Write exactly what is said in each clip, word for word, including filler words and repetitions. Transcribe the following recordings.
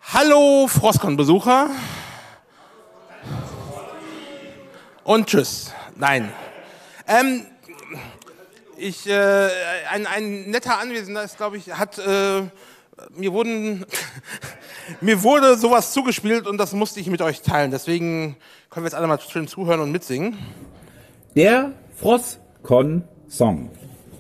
Hallo Frostcon-Besucher und tschüss. Nein. Ähm, ich, äh, ein, ein netter Anwesender ist, glaube ich, hat, äh, mir wurden, mir wurde sowas zugespielt und das musste ich mit euch teilen. Deswegen können wir jetzt alle mal schön zuhören und mitsingen. Der Frostcon-Song.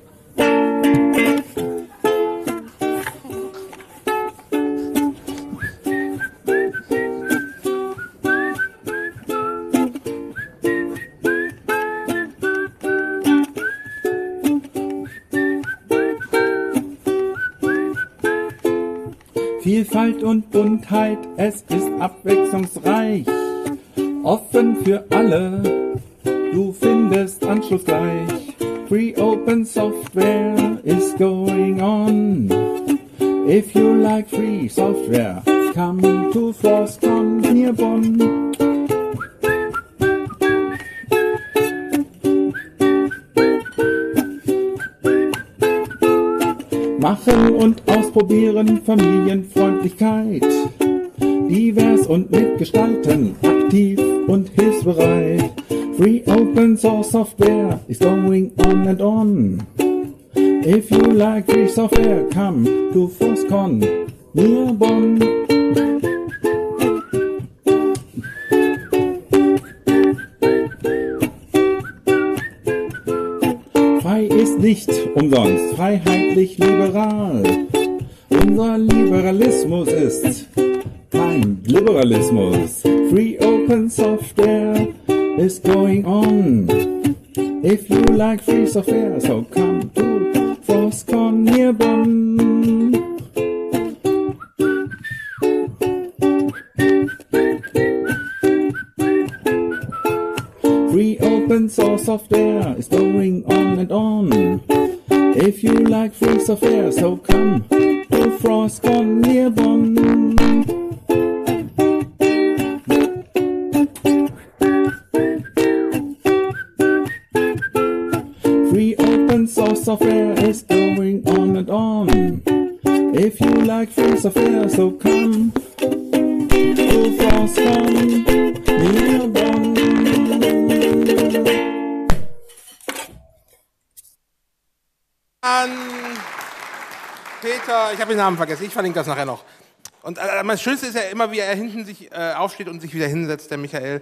Vielfalt und Buntheit, es ist abwechslungsreich, offen für alle, du findest Anschluss gleich. Free Open Software is going on. If you like free software, come to Frostcon near Bonn. Machen und ausprobieren, Familienfreundlichkeit, divers und mitgestalten, aktiv und hilfsbereit. Free Open Source Software is going on and on. If you like free software, come to Frostcon near Bonn. Frei ist nicht umsonst, freiheitlich liberal. Unser Liberalismus ist kein Liberalismus. Free Open Software is going on. If you like free software, so come to Frostcon near Bonn. Free Open Source Software is going on and on. If you like free software, so come to Frostcon near Bonn. Free Open Source Software is going on and on. If you like free software, so come to Frostcon near Bonn. An Peter, ich habe den Namen vergessen, ich verlinke das nachher noch. Und äh, das Schönste ist ja immer, wie er hinten sich äh, aufsteht und sich wieder hinsetzt, der Michael.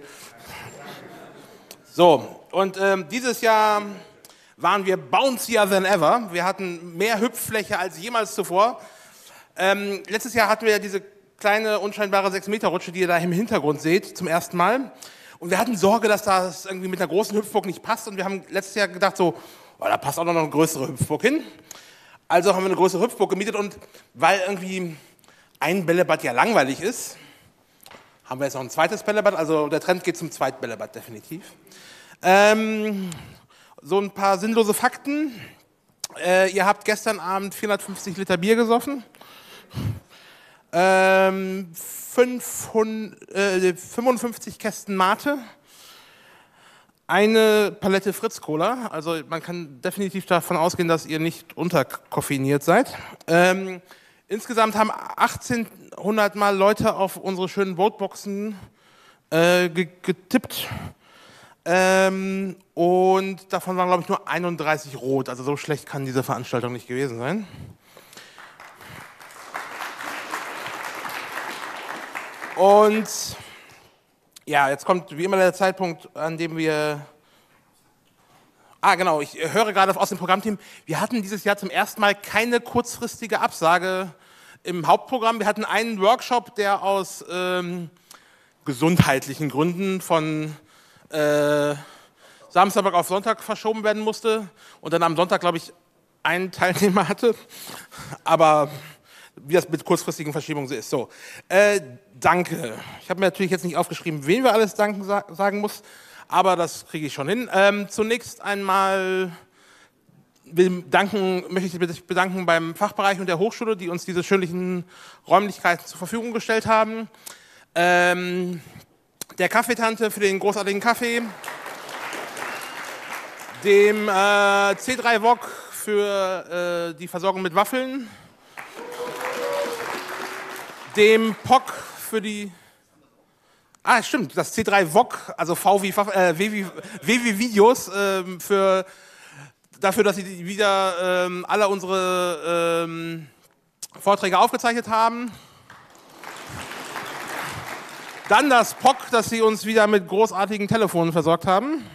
So, und ähm, dieses Jahr waren wir bouncier than ever. Wir hatten mehr Hüpffläche als jemals zuvor. Ähm, letztes Jahr hatten wir ja diese kleine, unscheinbare sechs Meter Rutsche, die ihr da im Hintergrund seht, zum ersten Mal. Und wir hatten Sorge, dass das irgendwie mit einer großen Hüpfburg nicht passt. Und wir haben letztes Jahr gedacht so, oh, da passt auch noch eine größere Hüpfburg hin. Also haben wir eine größere Hüpfburg gemietet und weil irgendwie ein Bällebad ja langweilig ist, haben wir jetzt noch ein zweites Bällebad. Also der Trend geht zum zweiten Bällebad definitiv. Ähm, so ein paar sinnlose Fakten. Äh, ihr habt gestern Abend vierhundertfünfzig Liter Bier gesoffen. Ähm, fünfhundert, äh, fünfundfünfzig Kästen Mate. Eine Palette Fritz-Cola, also man kann definitiv davon ausgehen, dass ihr nicht unterkoffeiniert seid. Ähm, insgesamt haben achtzehnhundert Mal Leute auf unsere schönen Voteboxen äh, getippt ähm, und davon waren, glaube ich, nur einunddreißig rot, also so schlecht kann diese Veranstaltung nicht gewesen sein. Und ja, jetzt kommt wie immer der Zeitpunkt, an dem wir... Ah, genau, ich höre gerade aus dem Programmteam, wir hatten dieses Jahr zum ersten Mal keine kurzfristige Absage im Hauptprogramm. Wir hatten einen Workshop, der aus ähm, gesundheitlichen Gründen von äh, Samstag auf Sonntag verschoben werden musste und dann am Sonntag, glaube ich, einen Teilnehmer hatte. Aber wie das mit kurzfristigen Verschiebungen so ist. So, äh, danke. Ich habe mir natürlich jetzt nicht aufgeschrieben, wen wir alles danken sa sagen muss, aber das kriege ich schon hin. Ähm, zunächst einmal bedanken, möchte ich mich bedanken beim Fachbereich und der Hochschule, die uns diese schönlichen Räumlichkeiten zur Verfügung gestellt haben. Ähm, der Kaffeetante für den großartigen Kaffee. Dem äh, C drei Wok für äh, die Versorgung mit Waffeln. dem P O C für die... Ah, stimmt, das C drei V O C, also V wie, äh, W wie, W wie Videos, ähm, für, dafür, dass sie wieder ähm, alle unsere ähm, Vorträge aufgezeichnet haben. Dann das P O C, dass sie uns wieder mit großartigen Telefonen versorgt haben.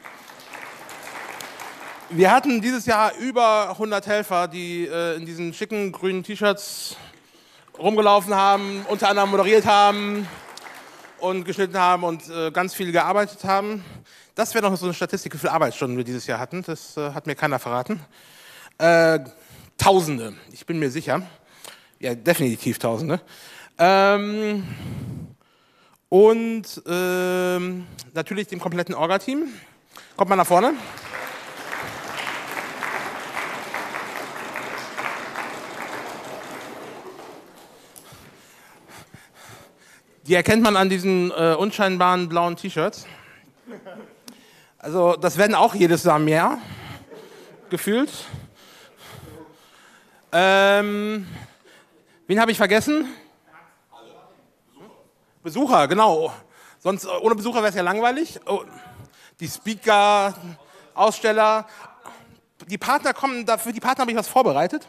Wir hatten dieses Jahr über hundert Helfer, die äh, in diesen schicken grünen T-Shirts rumgelaufen haben, unter anderem moderiert haben und geschnitten haben und äh, ganz viel gearbeitet haben. Das wäre noch so eine Statistik, wie viele Arbeitsstunden wir dieses Jahr hatten. Das äh, hat mir keiner verraten. Äh, Tausende, ich bin mir sicher. Ja, definitiv Tausende. Ähm, und ähm, natürlich dem kompletten Orga-Team. Kommt mal nach vorne. Die erkennt man an diesen äh, unscheinbaren blauen T-Shirts. Also das werden auch jedes Jahr mehr, gefühlt. Ähm, wen habe ich vergessen? Besucher, genau. Sonst ohne Besucher wäre es ja langweilig. Oh, die Speaker, Aussteller. Die Partner kommen, für die Partner habe ich was vorbereitet.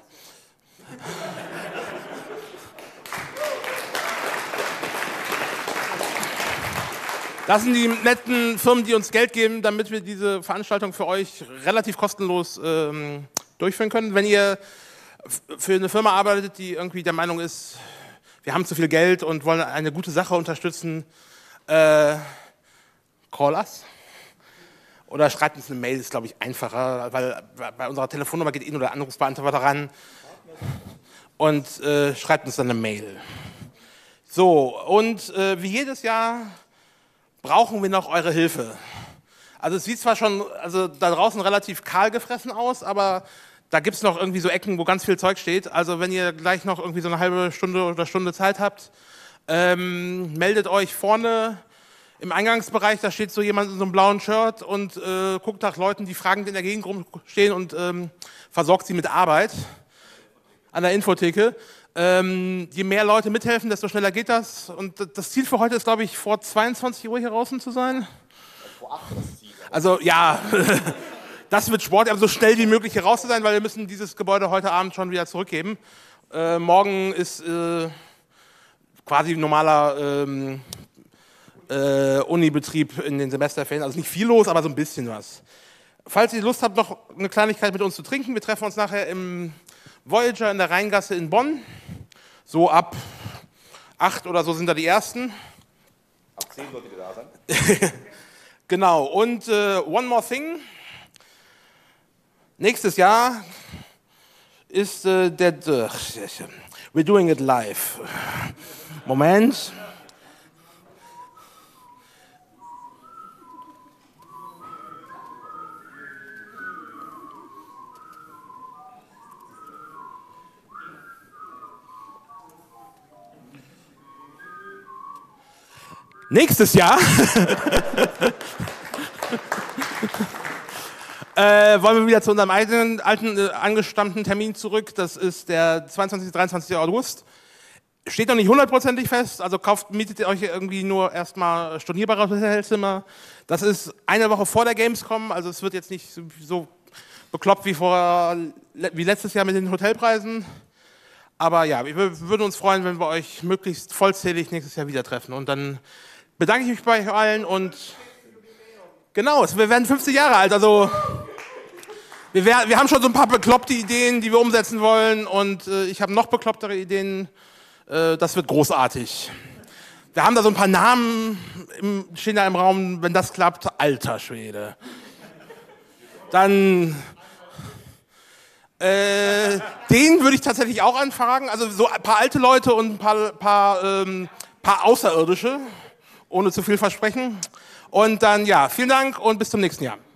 Das sind die netten Firmen, die uns Geld geben, damit wir diese Veranstaltung für euch relativ kostenlos ähm, durchführen können. Wenn ihr für eine Firma arbeitet, die irgendwie der Meinung ist, wir haben zu viel Geld und wollen eine gute Sache unterstützen, äh, call us. Oder schreibt uns eine Mail, ist glaube ich einfacher, weil bei unserer Telefonnummer geht eh nur der Anrufsbeantworter ran. Und äh, schreibt uns dann eine Mail. So, und äh, wie jedes Jahr brauchen wir noch eure Hilfe. Also es sieht zwar schon also da draußen relativ kahl gefressen aus, aber da gibt es noch irgendwie so Ecken, wo ganz viel Zeug steht. Also wenn ihr gleich noch irgendwie so eine halbe Stunde oder Stunde Zeit habt, ähm, meldet euch vorne im Eingangsbereich, da steht so jemand in so einem blauen Shirt und äh, guckt nach Leuten, die fragend in der Gegend rumstehen und ähm, versorgt sie mit Arbeit an der Infotheke. Ähm, je mehr Leute mithelfen, desto schneller geht das. Und das Ziel für heute ist, glaube ich, vor zweiundzwanzig Uhr hier draußen zu sein. Vor acht das Ziel. Also ja, das wird Sport, aber so schnell wie möglich hier raus zu sein, weil wir müssen dieses Gebäude heute Abend schon wieder zurückgeben. Äh, morgen ist äh, quasi normaler ähm, äh, Unibetrieb in den Semesterferien. Also nicht viel los, aber so ein bisschen was. Falls ihr Lust habt, noch eine Kleinigkeit mit uns zu trinken, wir treffen uns nachher im Voyager in der Rheingasse in Bonn. So ab acht oder so sind da die ersten. Ab zehn solltet ihr da sein. Genau, und äh, one more thing. Nächstes Jahr ist äh, der... Äh, we're doing it live. Moment. Nächstes Jahr äh, wollen wir wieder zu unserem eigenen, alten, äh, angestammten Termin zurück. Das ist der zweiundzwanzigsten bis dreiundzwanzigsten August. Steht noch nicht hundertprozentig fest, also kauft, mietet ihr euch irgendwie nur erstmal stornierbare Hotelzimmer. Das ist eine Woche vor der Gamescom, also es wird jetzt nicht so, so bekloppt wie, vor, wie letztes Jahr mit den Hotelpreisen. Aber ja, wir würden uns freuen, wenn wir euch möglichst vollzählig nächstes Jahr wieder treffen. Und dann bedanke ich mich bei euch allen und genau, wir werden fünfzig Jahre alt, also wir, wir haben schon so ein paar bekloppte Ideen, die wir umsetzen wollen und äh, ich habe noch beklopptere Ideen, äh, das wird großartig. Wir haben da so ein paar Namen, im, stehen da im Raum, wenn das klappt, alter Schwede. Dann, äh, den würde ich tatsächlich auch anfragen, also so ein paar alte Leute und ein paar, paar, ähm, paar Außerirdische. Ohne zu viel versprechen. Und dann, ja, vielen Dank und bis zum nächsten Jahr.